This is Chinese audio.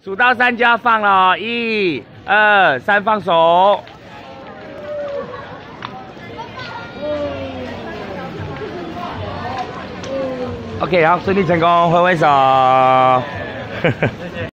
数到3就要放了哦，1、2、3，放手。OK， 好，顺利成功，挥挥手。